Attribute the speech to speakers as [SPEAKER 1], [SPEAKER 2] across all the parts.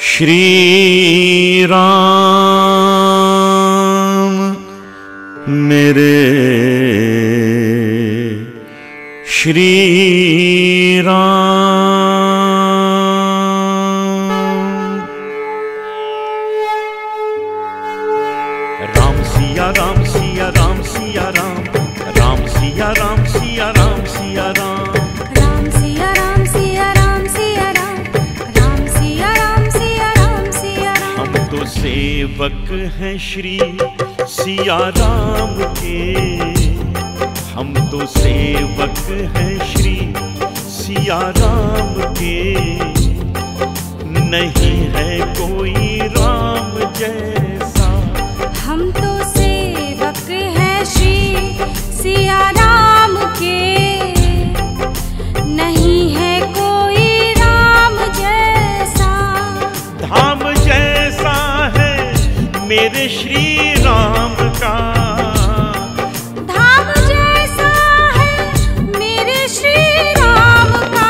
[SPEAKER 1] श्री राम मेरे श्री राम। राम सिया राम सिया राम सिया राम, राम सिया राम सिया राम सिया राम,
[SPEAKER 2] राम सिया राम सिया राम सिया राम, राम सिया राम सिया राम सिया राम।
[SPEAKER 1] हम तो सेवक हैं श्री सिया राम के, हम तो सेवक हैं श्री सिया राम के। नहीं है कोई राम जैसा,
[SPEAKER 2] हम तो सेवक हैं श्री सिया राम के। नहीं है कोई राम जैसा,
[SPEAKER 1] धाम जैसा है मेरे श्री राम का,
[SPEAKER 2] धाम जैसा है मेरे श्री राम का।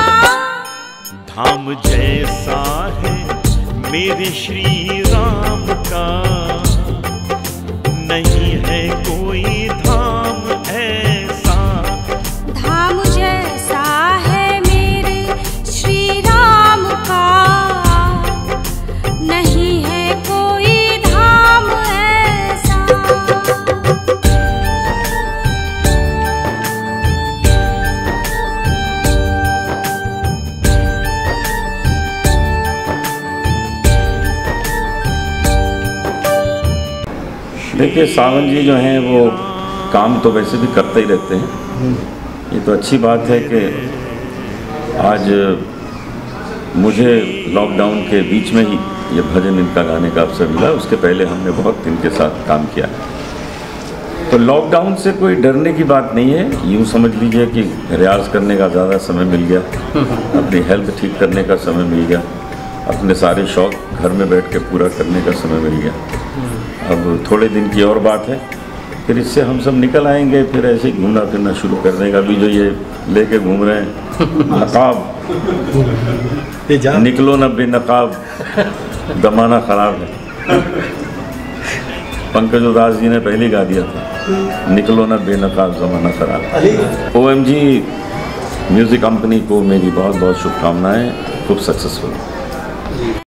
[SPEAKER 1] धाम जैसा है मेरे श्री राम का। नहीं है कोई धाम ऐसा,
[SPEAKER 2] धाम जैसा है मेरे श्री राम का। नहीं है कोई धाम ऐसा।
[SPEAKER 3] देखिए, सावन जी जो हैं वो काम तो वैसे भी करते ही रहते हैं। ये तो अच्छी बात है कि आज मुझे लॉकडाउन के बीच में ही ये भजन इनका गाने का अवसर मिला। उसके पहले हमने बहुत इनके साथ काम किया। तो लॉकडाउन से कोई डरने की बात नहीं है। यूँ समझ लीजिए कि रियाज़ करने का ज़्यादा समय मिल गया, अपनी हेल्थ ठीक करने का समय मिल गया, अपने सारे शौक़ घर में बैठ के पूरा करने का समय मिल गया। अब थोड़े दिन की और बात है, फिर इससे हम सब निकल आएंगे, फिर ऐसे ही घूमना फिरना शुरू कर देगा। अभी जो ये लेके घूम रहे हैं नकाब, निकलो ना बेनकाब, ज़माना ख़राब है। पंकज उदास जी ने पहले गा दिया था, निकलो ना बेनकाब ज़माना ख़राब। OMG म्यूज़िक कंपनी को मेरी बहुत बहुत शुभकामनाएं, खूब सक्सेसफुल।